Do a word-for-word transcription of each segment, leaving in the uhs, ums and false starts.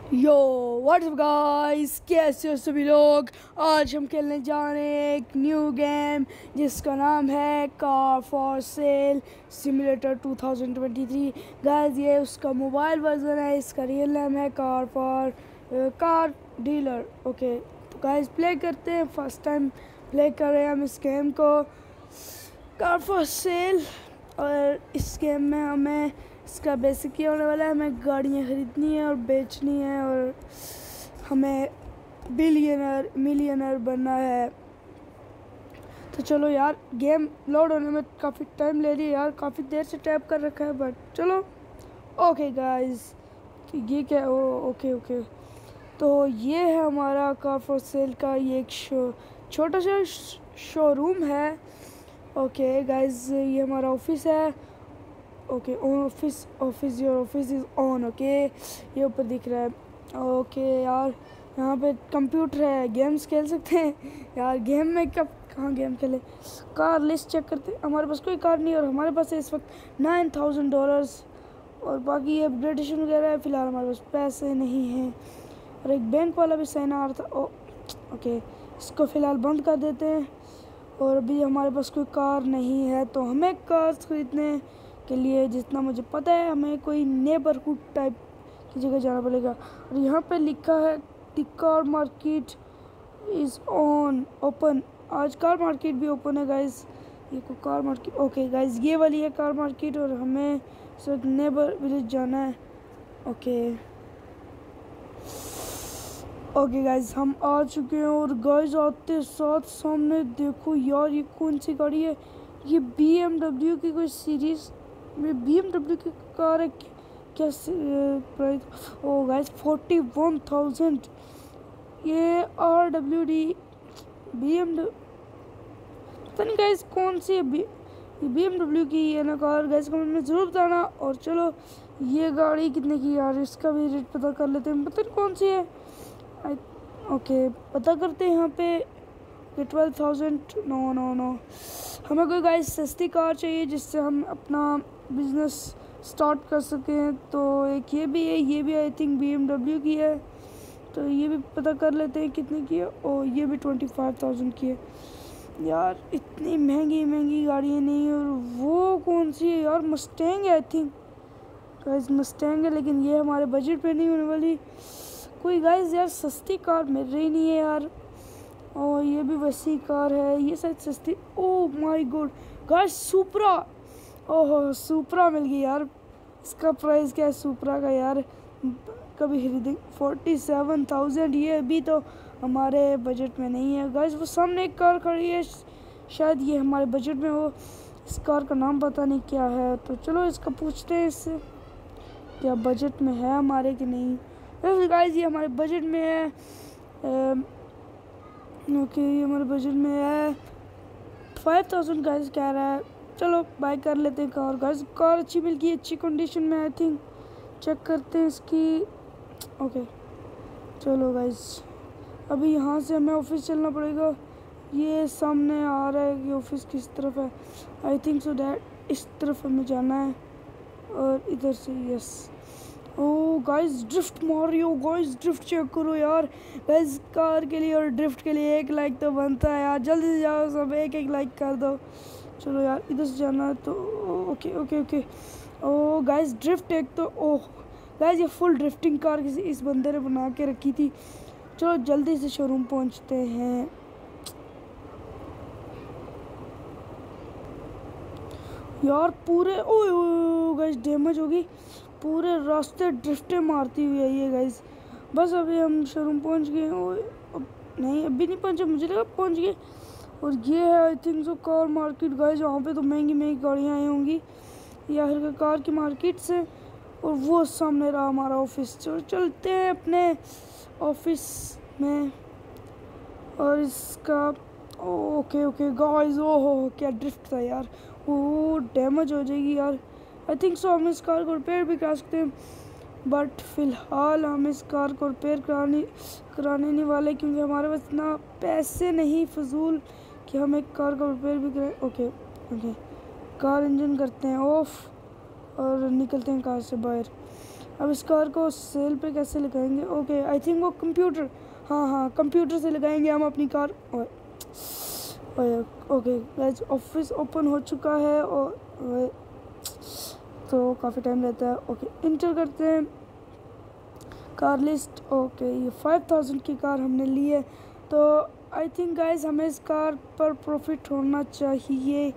यो WhatsApp guys, कैसे हो सभी लोग। आज हम खेलने जा रहे हैं एक न्यू गेम जिसका नाम है car for sale simulator two thousand twenty three. Guys ये उसका मोबाइल वर्जन है, इसका रियल नेम है car for car dealer. Okay तो गाइस प्ले करते हैं। फर्स्ट टाइम प्ले कर रहे हैं हम इस गेम को, कार फॉर सेल। और इस गेम में हमें इसका बेसिक ये होने वाला है, हमें गाड़ियाँ ख़रीदनी है और बेचनी है और हमें बिलियनर मिलियनर बनना है। तो चलो यार, गेम लोड होने में काफ़ी टाइम ले रही है यार, काफ़ी देर से टैप कर रखा है, बट चलो। ओके गाइस, ये क्या? ओ ओके ओके तो ये है हमारा कार फॉर सेल का ये एक शो छोटा सा शोरूम है। ओके गाइस, ये हमारा ऑफिस है। Okay office office your office is on. Okay ये ऊपर दिख रहा है। ओके यार, यहाँ पे कंप्यूटर है, गेम्स खेल सकते हैं यार। गेम में कब कहाँ गेम खेले। कार लिस्ट चेक करते, हमारे पास कोई कार नहीं और हमारे पास है इस वक्त नाइन थाउजेंड डॉलर्स और बाकी ये अपग्रेडेशन वगैरह है। फ़िलहाल हमारे पास पैसे नहीं हैं और एक बैंक वाला भी साइन आ रहा था। ओ ओके, इसको फ़िलहाल बंद कर देते हैं। और अभी हमारे पास कोई कार नहीं है, तो हमें कार खरीदने के लिए, जितना मुझे पता है, हमें कोई नेबरहुड टाइप की जगह जाना पड़ेगा। और यहाँ पे लिखा है the car market is on open. आज कार मार्केट भी ओपन है गाइस। ये को कार मार्केट, ओके गाइस ये वाली है कार मार्केट और हमें सिर्फ नेबर विलेज जाना है। ओके ओके गाइस, हम आ चुके हैं और गाइस आते साथ सामने देखो यार, ये कौन सी गाड़ी है? ये बी एम डब्ल्यू की कोई सीरीज़ में बी एम डब्ल्यू की कार है क्या? प्राइस ओ गाइस फोर्टी वन थाउजेंड। ये R W D B M W, पता नहीं गाइस कौन सी है। बी ये बी एम डब्ल्यू की है ना कार। गाइस कमेंट में ज़रूर बताना। और चलो, ये गाड़ी कितने की यार, इसका भी रेट पता कर लेते हैं। पता नहीं कौन सी है। आई ओके पता करते हैं यहाँ पे। Twelve thousand no no no हमें कोई गाइस सस्ती कार चाहिए जिससे हम अपना बिज़नेस स्टार्ट कर सकें। तो एक ये भी है, ये भी I think B M W की है, तो ये भी पता कर लेते हैं कितने की है। और ये भी ट्वेंटी फाइव थाउजेंड की है यार। इतनी महंगी महंगी गाड़ियाँ नहीं। और वो कौन सी है यार? मस्टैंग है आई थिंक गाइस, मस्टैंग है, लेकिन ये हमारे बजट पे नहीं होने वाली कोई गाइस। यार सस्ती कार मिल रही नहीं है यार। और ये भी वैसी कार है, ये शायद सस्ती। Oh my god guys, Supra. Oh Supra मिल गई यार। इसका प्राइस क्या है सुपरा का यार? कभी खरीदेंगे। Forty seven thousand. ये अभी तो हमारे बजट में नहीं है गाइस। वो सामने एक कार खड़ी है, शायद ये हमारे बजट में हो। इस कार का नाम पता नहीं क्या है, तो चलो इसका पूछते हैं इससे क्या बजट में है हमारे कि नहीं। वैसे गाइस ये हमारे बजट में है। ओके ये हमारे बजट में है फाइव थाउजेंड गाइस कह रहा है। चलो बाय कर लेते हैं कार। गाइस कार अच्छी मिल गई, अच्छी कंडीशन में आई थिंक। चेक करते हैं इसकी। ओके चलो गाइस, अभी यहाँ से हमें ऑफिस चलना पड़ेगा। ये सामने आ रहा है कि ऑफिस किस तरफ है। आई थिंक सो डैट इस तरफ हमें जाना है और इधर से। यस ओ गाइस ड्रिफ्ट मार रही हो गाइस, ड्रिफ्ट चेक करो यार। गाइस कार के लिए और ड्रिफ्ट के लिए एक लाइक तो बनता है यार। जल्दी से जाओ सब, एक एक लाइक कर दो। चलो यार इधर से जाना है तो। Okay okay okay oh guys drift एक तो। ओह गाइस ये फुल ड्रिफ्टिंग कार किसी इस बंदे ने बना के रखी थी। चलो जल्दी से शोरूम पहुंचते हैं यार। पूरे ओ गाइस डैमेज होगी, पूरे रास्ते ड्रिफ्टें मारती हुई है ये गाइस। बस अभी हम शोरूम पहुंच गए। अब नहीं अभी नहीं पहुंचे, मुझे लगा पहुंच गए। और ये है I think so car market guys. वहाँ पे तो महंगी महंगी गाड़ियाँ आई होंगी या फिर कार की मार्केट से। और वो सामने रहा हमारा ऑफिस। चलो चलते हैं अपने ऑफिस में। और इसका ओके ओके गाइस, ओहो क्या ड्रिफ्ट था यार। वो डैमेज हो जाएगी यार। आई थिंक सो हम इस कार को रिपेयर भी करा सकते हैं, बट फ़िलहाल हम इस कार को रिपेयर कराने कराने नहीं वाले, क्योंकि हमारे पास इतना पैसे नहीं फजूल कि हम एक कार को रिपेयर भी करें। ओके ओके कार इंजन करते हैं ऑफ और निकलते हैं कार से बाहर। अब इस कार को सेल पे कैसे लगाएंगे? ओके आई थिंक वो कंप्यूटर, हाँ हाँ कंप्यूटर से लगाएंगे हम अपनी car. Okay guys office open हो चुका है और तो काफ़ी टाइम रहता है। ओके इंटर करते हैं कार लिस्ट। ओके ये फाइव थाउजेंड की कार हमने ली है, तो आई थिंक गाइस हमें इस कार पर प्रॉफिट होना चाहिए।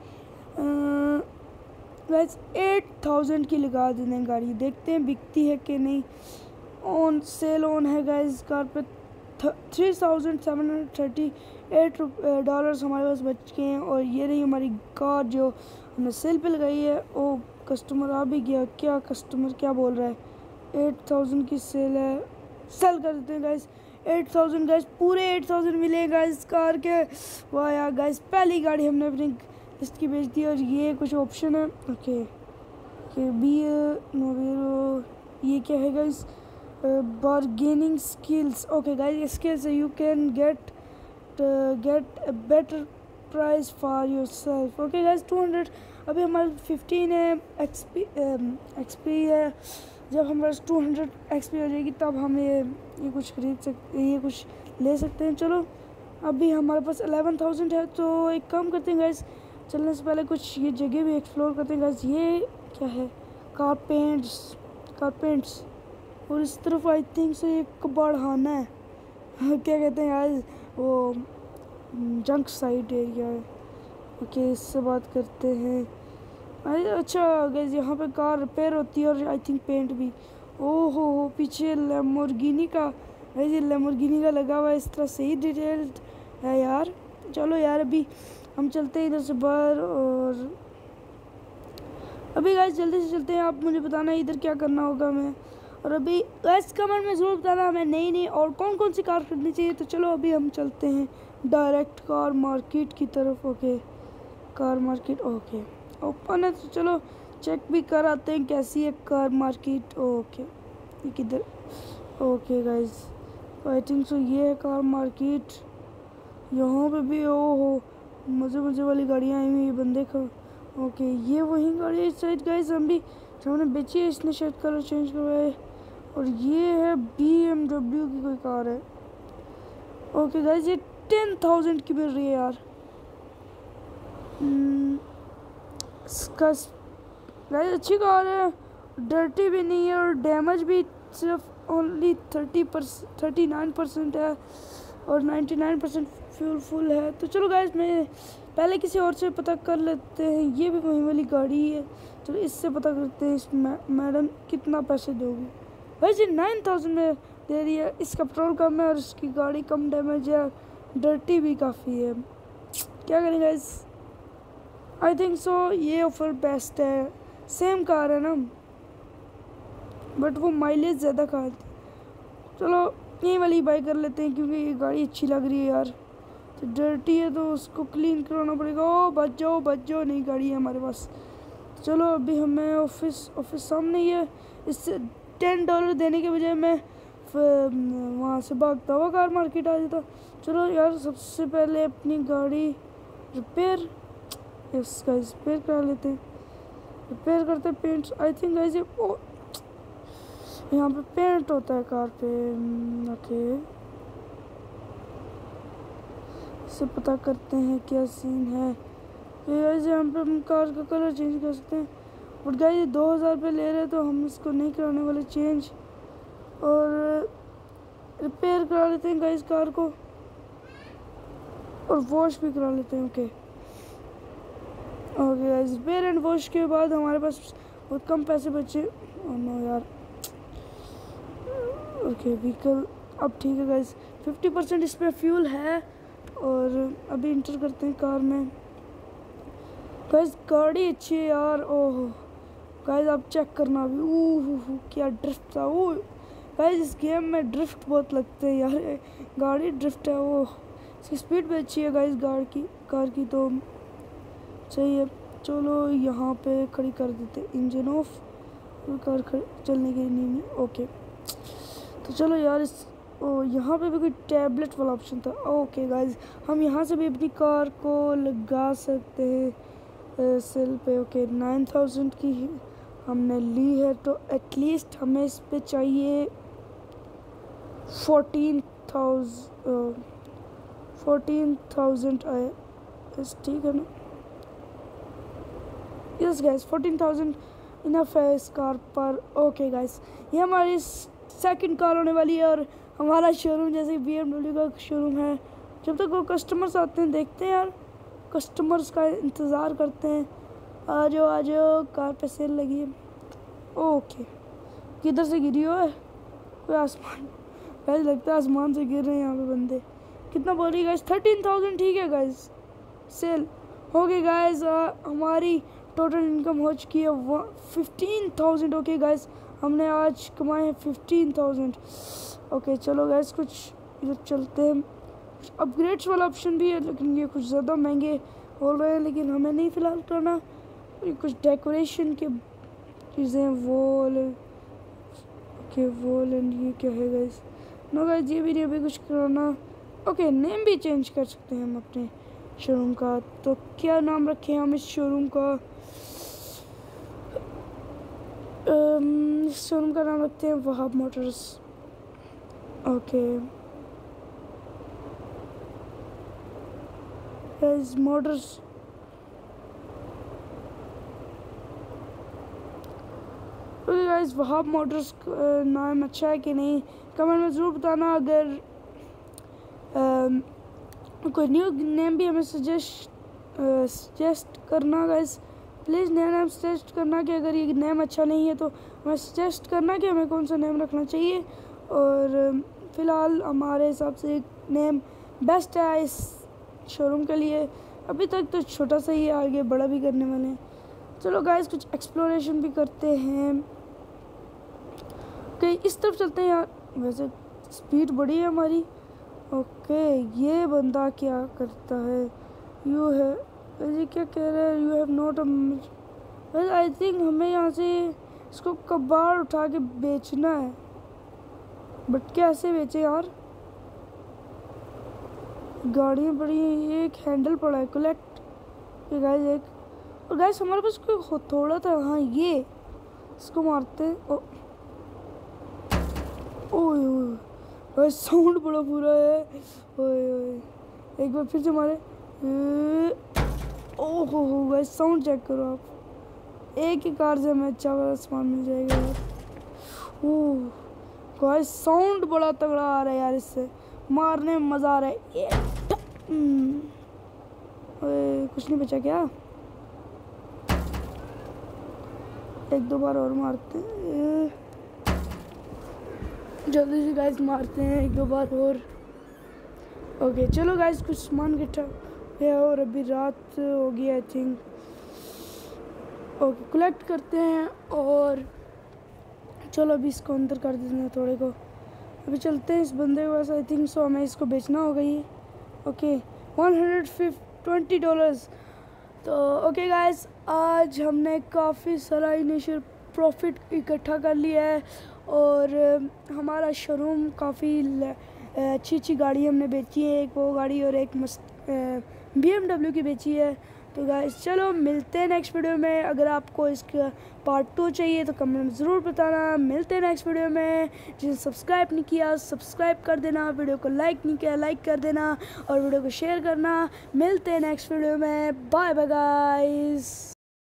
गाइस एट थाउजेंड की लगा देते हैं गाड़ी, देखते हैं बिकती है कि नहीं। ऑन सेल ऑन है गाइस कार पे three thousand seven hundred thirty eight dollars हमारे पास बच गए हैं। और ये रही हमारी कार जो हमने सेल पे लगाई है। ओ कस्टमर आ भी गया, क्या कस्टमर क्या बोल रहा है? एट थाउजेंड की सेल है, सेल कर देते हैं गाइस। एट थाउजेंड गाइस, पूरे एट थाउजेंड मिले गाइस कार के। वाह यार गाइस पहली गाड़ी हमने अपनी लिस्ट की बेच दी। और ये कुछ ऑप्शन है। ओके ओके बी नो ये क्या है guys? Bargaining skills. Okay guys skills you can get get a better price for yourself. Okay guys two hundred अभी हमारे फिफ्टीन है एक्सपी एक्सपी है। जब हमारे टू हंड्रेड एक्सपी हो जाएगी तब हम ये ये कुछ खरीद सकते, ये कुछ ले सकते हैं। चलो अभी हमारे पास एलेवन थाउजेंड है, तो एक काम करते हैं गाइस, चलने से पहले कुछ ये जगह भी एक्सप्लोर करते हैं गाइस। ये क्या है? कारपेंट्स कारपेंट्स और इस तरफ आई थिंक से एक कबाड़खाना है क्या कहते हैं गाइस, वो जंक साइड एरिया है। ओके इससे बात करते हैं। अरे अच्छा गाइस यहाँ पे कार रिपेयर होती है और आई थिंक पेंट भी। ओहो हो पीछे लैम्बोर्गिनी का, गाइस ये लैम्बोर्गिनी का लगा हुआ है, इस तरह से ही डिटेल्ड है यार। चलो यार अभी हम चलते हैं इधर से बाहर। और अभी गाइस जल्दी से चलते हैं, आप मुझे बताना इधर क्या करना होगा हमें। और अभी गाइस कमेंट में ज़रूर बताना हमें नई नई और कौन कौन सी कार खरीदनी चाहिए। तो चलो अभी हम चलते हैं डायरेक्ट कार मार्केट की तरफ। Okay car market okay open है, तो चलो चेक भी कर आते हैं कैसी है कार मार्केट। ओके ये किधर? Okay guys I think so ये है कार मार्केट। यहाँ पे भी ओ हो मज़े मज़े वाली गाड़ियाँ आई हुई है बंदे का। ओके ये वही गाड़ी है शायद गाइस हम भी जो हमने बेची है, इसने शायद कलर चेंज करवाया है। और ये है बी एम डब्ल्यू की कोई कार है। ओके गाइस ये टेन थाउजेंड की मिल रही है यार। इसका गाइस अच्छी कार है, डर्टी भी नहीं है और डैमेज भी सिर्फ only thirty percent thirty nine percent है और ninety nine percent fuel full है। तो चलो गाइस मैं पहले किसी और से पता कर लेते हैं, ये भी वही वाली गाड़ी है। चलो इससे पता करते हैं, इस मैडम कितना पैसे दोगी? वैसे नाइन थाउजेंड में दे रही है, इसका पेट्रोल कम है और इसकी गाड़ी कम डैमेज है, डर्टी भी काफ़ी है। क्या करें गाइस? आई थिंक सो ये ऑफर बेस्ट है। सेम कार है ना बट वो माइलेज ज़्यादा खाती। चलो यही वाली बाई कर लेते हैं क्योंकि ये गाड़ी अच्छी लग रही है यार। तो डर्टी है तो उसको क्लीन कराना पड़ेगा। ओ बच जाओ बच जाओ, नई गाड़ी है हमारे पास। चलो अभी हमें ऑफिस ऑफिस सामने ही है, इससे टेन डॉलर देने के बजाय मैं वहाँ से भागता हुआ कार मार्केट आ जाता। चलो यार सबसे पहले अपनी गाड़ी रिपेयर इसका रिपेयर करा लेते हैं। रिपेयर करते पेंट्स आई थिंक गाइस ये यहाँ पे पेंट होता है कार पे। ओके इससे पता करते हैं क्या सीन है। गाइस यहाँ पे हम कार का कलर चेंज कर सकते हैं बट गाइस ये दो हज़ार रुपये ले रहे हैं तो हम इसको नहीं कराने वाले चेंज। और रिपेयर करा लेते हैं गाइस कार को और वॉश भी करा लेते हैं। Okay okay guys repair and wash के बाद हमारे पास बहुत कम पैसे बचे। ओह नो यार। ओके व्हीकल अब ठीक है गाइस, फिफ्टी परसेंट इस पर फ्यूल है। और अभी इंटर करते हैं कार में। गाइस गाड़ी अच्छी है यार। ओह गाइस आप चेक करना अभी। ओह क्या ड्रिफ्ट था। ओह गाइस इस गेम में ड्रिफ्ट बहुत लगते हैं यार, गाड़ी ड्रिफ्ट है। ओह इसकी स्पीड भी अच्छी है गाइस गाड़ी की कार की तो सही है। चलो यहाँ पे खड़ी कर देते, इंजन ऑफ, कार खड़ी चलने के लिए नहीं, नहीं। ओके तो चलो यार इस ओ यहाँ पे भी कोई टैबलेट वाला ऑप्शन था। ओके गाइस हम यहाँ से भी अपनी कार को लगा सकते हैं सेल पे। ओके नाइन थाउजेंड की हमने ली है, तो एटलीस्ट हमें इस पे चाहिए फोर्टीन थाउजेंड फोर्टीन थाउजेंड आए, ठीक है ना? Yes guys, fourteen thousand enough है इस कार पर। ओके गाइस, ये हमारी सेकंड कार होने वाली है और हमारा शोरूम जैसे बी एम डब्ल्यू का शोरूम है, जब तक वो कस्टमर्स आते हैं देखते हैं यार, कस्टमर्स का इंतज़ार करते हैं। आ जाओ आ जाओ, कार पे सेल लगी है। ओके, किधर से गिरी हो? कोई आसमान, पहले लगता है आसमान से गिर रहे हैं यहाँ पे बंदे। कितना बोल रही गाइस? थर्टीन थाउजेंड, ठीक है गाइस, सेल हो गई गाइस। हमारी टोटल इनकम हो चुकी है फिफ्टीन थाउजेंड। ओके गाइस, हमने आज कमाए हैं फिफ्टीन थाउजेंड। ओके चलो गाइस, कुछ इधर चलते हैं। अपग्रेड्स वाला ऑप्शन भी है, लेकिन ये कुछ ज़्यादा महंगे हो रहे हैं, लेकिन हमें नहीं फ़िलहाल करना। ये कुछ डेकोरेशन के चीज़ें, वॉल, ओके वॉल एंड ये क्या है गाइस? नो गाइस, ये भी नहीं अभी कुछ कराना। ओके, नेम भी चेंज कर सकते हैं हम अपने शोरूम का। तो क्या नाम रखें हम इस शोरूम का? इस शोरूम का नाम रखते हैं Wahab motors. Okay guys, motors. Okay guys, Wahab motors नाम अच्छा है कि नहीं, कमेंट में ज़रूर बताना। अगर uh, कोई न्यू नेम भी हमें सजेस्ट सजेस्ट करना गाइस, प्लीज़ नया नेम सजेस्ट करना कि अगर ये नेम अच्छा नहीं है तो हमें सजेस्ट करना कि हमें कौन सा नेम रखना चाहिए। और फ़िलहाल हमारे हिसाब से एक नेम बेस्ट है इस शोरूम के लिए। अभी तक तो छोटा सा ही है, आगे बड़ा भी करने वाले हैं। चलो गाइस, कुछ एक्सप्लोरेशन भी करते हैं। ओके, इस तरफ चलते हैं यार, वैसे स्पीड बड़ी है हमारी। ओके, ये बंदा क्या करता है? यू है, ये क्या कह रहा है? You have not a, I think हमें यहाँ से इसको कबाड़ उठा के बेचना है, बट कैसे बेचे यार? गाड़ियाँ बड़ी हैं, ये एक हैंडल पड़ा है, कलेक्ट। ये गाइस एक, और गाइस हमारे पास कोई थोड़ा था, हाँ ये इसको मारते हैं। ओ ओए ओए भाई, साउंड बड़ा पूरा है। ओए ओए, एक बार फिर से मारे। ओहो हो गाइस, साउंड चेक करो आप, एक ही कार से हमें अच्छा वाला सामान मिल जाएगा यार। ओह गाइस, साउंड बड़ा तगड़ा आ रहा है यार, इससे मारने में मज़ा आ रहा है। ये ओए, कुछ नहीं बचा क्या? एक दो बार और मारते हैं, जल्दी से गाइस मारते हैं एक दो बार और। ओके चलो गाइस, कुछ सामान इकट्ठा है और अभी रात हो गई आई थिंक। ओके, कलेक्ट करते हैं और चलो अभी इसको अंदर कर देते हैं थोड़े को। अभी चलते हैं इस बंदे के पास, आई थिंक सो हमें इसको बेचना होगा ये। Okay, one hundred fifty twenty dollars. तो ओके गाइस, आज हमने काफ़ी सारा इनिशियल प्रॉफिट इकट्ठा कर लिया है और हमारा शोरूम काफ़ी अच्छी अच्छी गाड़ी हमने बेची है, एक वो गाड़ी और एक मस्त बी एम डब्ल्यू की बेची है। तो गाइस चलो मिलते हैं नेक्स्ट वीडियो में। अगर आपको इसका पार्ट टू चाहिए तो कमेंट में ज़रूर बताना। मिलते हैं नेक्स्ट वीडियो में। जिसने सब्सक्राइब नहीं किया सब्सक्राइब कर देना, वीडियो को लाइक नहीं किया लाइक कर देना और वीडियो को शेयर करना। मिलते हैं नेक्स्ट वीडियो में। Bye bye guys.